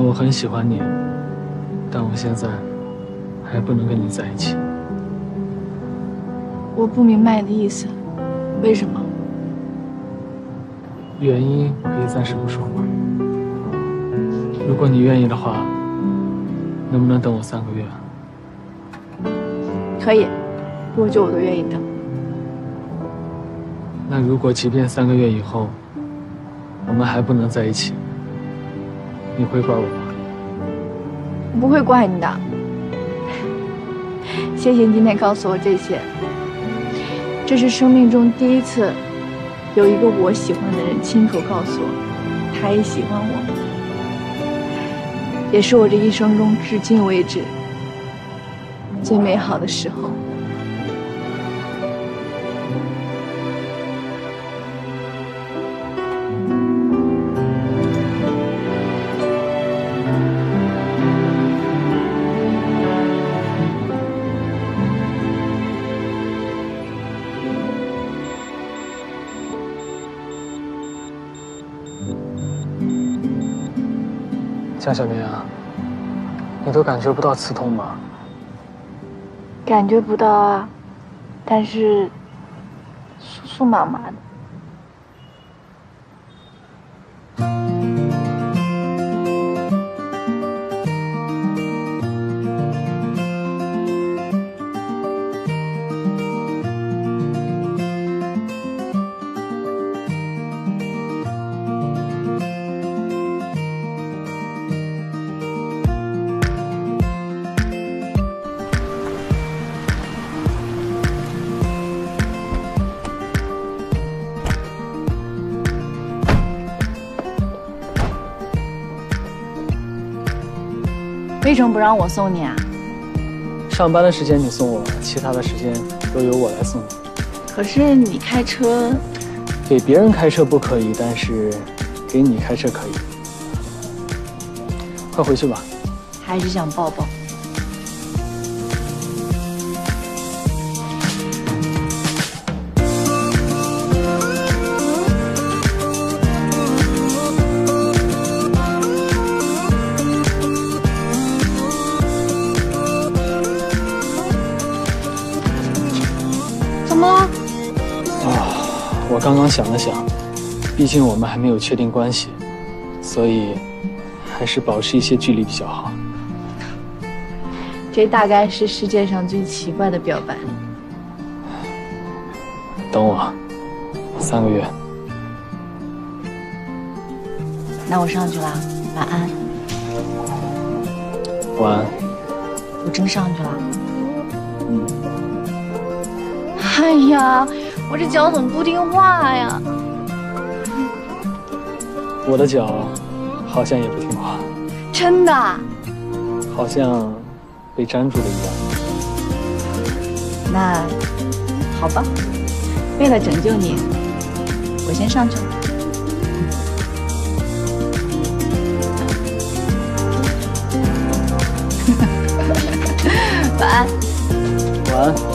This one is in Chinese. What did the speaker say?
我很喜欢你，但我现在还不能跟你在一起。 我不明白你的意思，为什么？ 原因可以暂时不说吗？如果你愿意的话，能不能等我3个月？ 可以，多久我都愿意等。 那如果即便3个月以后，我们还不能在一起，你会怪我吗？ 我不会怪你的。谢谢你今天告诉我这些。这是生命中第一次，有一个我喜欢的人亲口告诉我，他也喜欢我，也是我这一生中至今为止最美好的时候。 江小明啊，你都感觉不到刺痛吗？ 感觉不到啊，但是酥酥麻麻的。为什么不让我送你啊？ 上班的时间你送我，其他的时间都由我来送你。 可是你开车， 给别人开车不可以，但是给你开车可以。快回去吧。 还是想抱抱。怎么了？ 我刚刚想了想，毕竟我们还没有确定关系，所以还是保持一些距离比较好。 这大概是世界上最奇怪的表白。 等我3个月。 那我上去了，晚安。 晚安。 我真上去了。哎呀，我这脚怎么不听话呀？ 我的脚好像也不听话。 真的？ 好像被粘住了一样。 那好吧，为了拯救你，我先上去了。晚安。 晚安。